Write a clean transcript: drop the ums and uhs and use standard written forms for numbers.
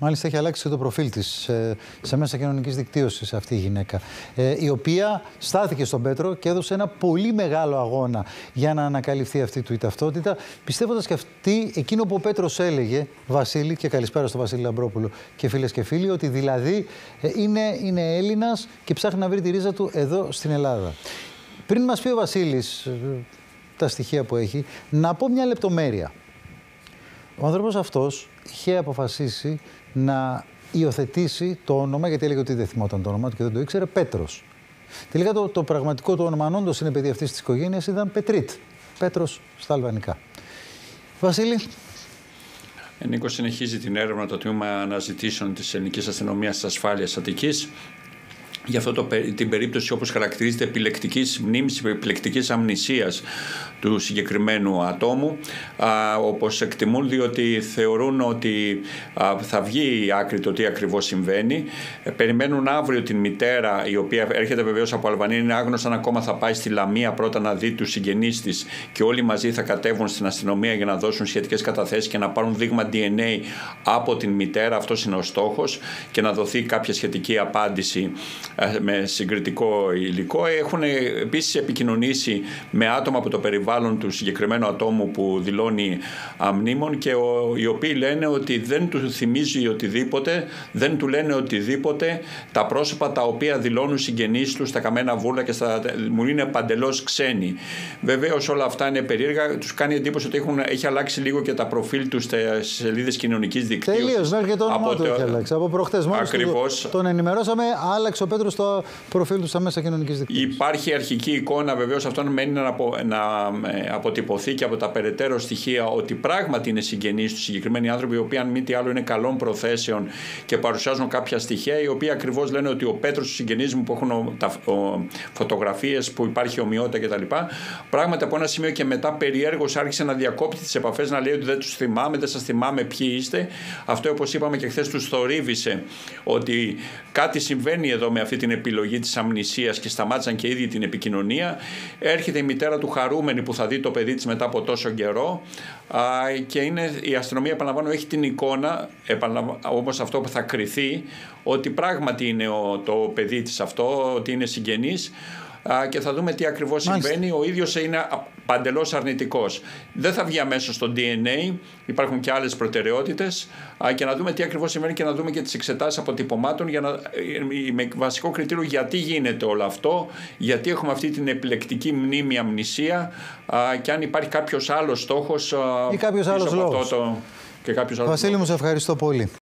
Μάλιστα, έχει αλλάξει και το προφίλ της σε μέσα κοινωνικής δικτύωσης αυτή η γυναίκα, η οποία στάθηκε στον Πέτρο και έδωσε ένα πολύ μεγάλο αγώνα για να ανακαλυφθεί αυτή του η ταυτότητα, πιστεύοντας και αυτή εκείνο που ο Πέτρος έλεγε, Βασίλη, και καλησπέρα στο Βασίλη Λαμπρόπουλο και φίλες και φίλοι, ότι δηλαδή είναι Έλληνας και ψάχνει να βρει τη ρίζα του εδώ στην Ελλάδα. Πριν μας πει ο Βασίλης τα στοιχεία που έχει, να πω μια λεπτομέρεια. Ο άνθρωπος αυτός είχε αποφασίσει να υιοθετήσει το όνομα, γιατί έλεγε ότι δεν θυμόταν το όνομα του και δεν το ήξερε, Πέτρος. Τελικά το πραγματικό του όνομα, αν όντως είναι παιδί αυτής της οικογένειας, ήταν Πετρίτ. Πέτρος στα αλβανικά. Βασίλη. Νίκο, συνεχίζει την έρευνα το τμήμα αναζητήσεων της Ελληνικής Αστυνομίας της Ασφάλειας Αττικής για αυτό την περίπτωση, όπως χαρακτηρίζεται, επιλεκτικής μνήμης, επιλεκτικής αμνησίας του συγκεκριμένου ατόμου, όπως εκτιμούν, διότι θεωρούν ότι θα βγει η άκρη το τι ακριβώς συμβαίνει. Περιμένουν αύριο την μητέρα, η οποία έρχεται βεβαίως από Αλβανία, είναι άγνωστα ακόμα, θα πάει στη Λαμία πρώτα να δει τους συγγενείς της και όλοι μαζί θα κατέβουν στην αστυνομία για να δώσουν σχετικές καταθέσεις και να πάρουν δείγμα DNA από την μητέρα. Αυτός είναι ο στόχος, και να δοθεί κάποια σχετική απάντηση με συγκριτικό υλικό. Έχουν επίσης επικοινωνήσει με άτομα από το περιβάλλον του συγκεκριμένου ατόμου που δηλώνει αμνήμων, και οι οποίοι λένε ότι δεν του θυμίζει οτιδήποτε, δεν του λένε οτιδήποτε τα πρόσωπα τα οποία δηλώνουν συγγενείς τους στα Καμένα Βούρλα και μου είναι παντελώς ξένοι. Βεβαίως όλα αυτά είναι περίεργα, τους κάνει εντύπωση ότι έχει αλλάξει λίγο και τα προφίλ τους στις σελίδες κοινωνικής δικτύωσης. Τελείως, μέχρι και το όνομα του έχει αλλάξει. Από προχτές μόλις τον ενημερώσαμε, άλλαξε ο Πέτρος το προφίλ του στα μέσα κοινωνικής δικτύωσης. Υπάρχει αρχική εικόνα, βεβαίως αυτό μένει να αποτυπωθεί και από τα περαιτέρω στοιχεία, ότι πράγματι είναι συγγενείς του συγκεκριμένοι άνθρωποι, οι οποίοι αν μη τι άλλο είναι καλών προθέσεων και παρουσιάζουν κάποια στοιχεία, οι οποίοι ακριβώς λένε ότι ο Πέτρος, τους συγγενείς μου που έχουν φωτογραφίες που υπάρχει ομοιότητα κτλ. Πράγματι από ένα σημείο και μετά περιέργως άρχισε να διακόπτει τις επαφές, να λέει ότι δεν τους θυμάμαι, δεν σας θυμάμαι ποιοι είστε. Αυτό, όπως είπαμε και χθες, τους θορύβησε ότι κάτι συμβαίνει εδώ με αυτή την επιλογή της αμνησίας και σταμάτησαν και ήδη την επικοινωνία. Έρχεται η μητέρα του χαρούμενη που θα δει το παιδί της μετά από τόσο καιρό, και η αστυνομία, επαναλαμβάνω, έχει την εικόνα, όπως αυτό που θα κριθεί, ότι πράγματι είναι το παιδί της αυτό, ότι είναι συγγενής, και θα δούμε τι ακριβώς συμβαίνει. Ο ίδιος είναι παντελώς αρνητικός. Δεν θα βγει αμέσως στο DNA, υπάρχουν και άλλες προτεραιότητες, και να δούμε τι ακριβώς συμβαίνει και να δούμε και τις εξετάσεις αποτυπωμάτων με βασικό κριτήριο γιατί γίνεται όλο αυτό, γιατί έχουμε αυτή την επιλεκτική μνήμη αμνησία, και αν υπάρχει κάποιος άλλος στόχος ή κάποιος άλλος λόγος. Βασίλη, μου σε ευχαριστώ πολύ.